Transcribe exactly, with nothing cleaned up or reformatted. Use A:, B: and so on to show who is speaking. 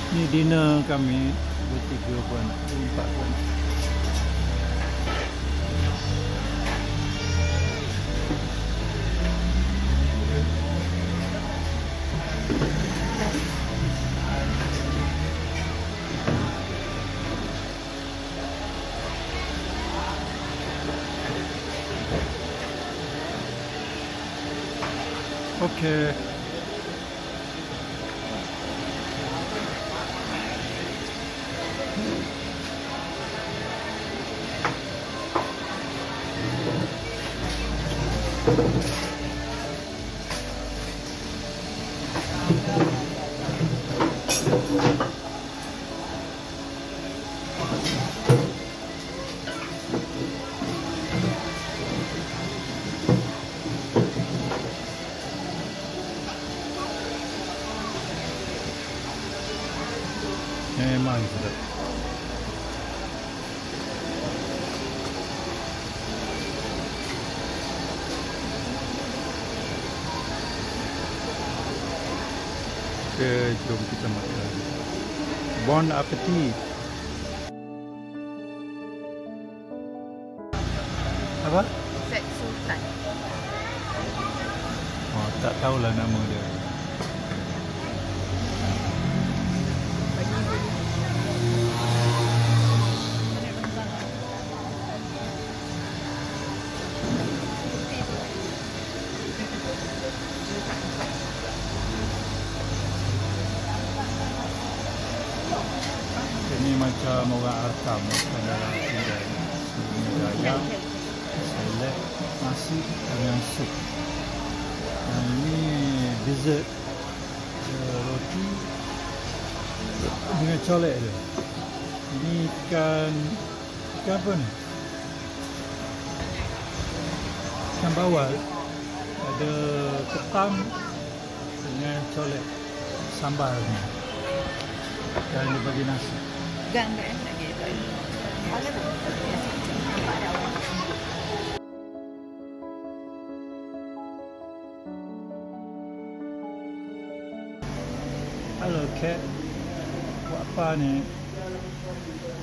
A: Ni dinner kami bertiga pun, empat pun. Okay. Memang sedap. Okay, jom kita makan. Bon appetit. Apa?
B: Set Sultan.
A: Oh, tak tahulah nama dia. Ini macam orang Arkam makan dalam kedai. Ini ayam, salad, nasi dengan sup. Dan ini dessert, uh, roti dengan colek dia. Ini ikan, ikan apa ni? Ikan bawal. Ada ketam dengan colek sambal ni. Dan dia bagi nasi.
B: Gan kan lagi lagi. Ada tu. Nampak ada orang.
A: Halo Kat. Buat apa ni?